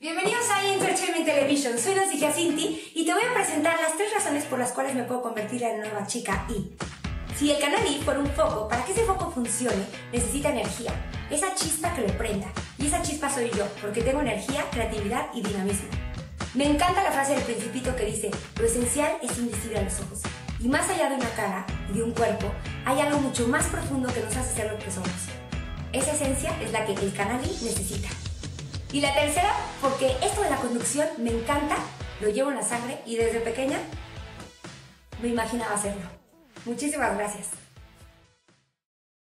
Bienvenidos a Entertainment Television, soy Nancy Giacinti y te voy a presentar las 3 razones por las cuales me puedo convertir en nueva chica I. Si el canal I fuera un foco, para que ese foco funcione necesita energía, esa chispa que lo prenda. Y esa chispa soy yo, porque tengo energía, creatividad y dinamismo. Me encanta la frase del Principito que dice, lo esencial es invisible a los ojos. Y más allá de una cara y de un cuerpo, hay algo mucho más profundo que nos hace ser lo que somos. Esa esencia es la que el canal I necesita. Y la tercera, porque esto de la conducción me encanta, lo llevo en la sangre y desde pequeña me imaginaba hacerlo. Muchísimas gracias.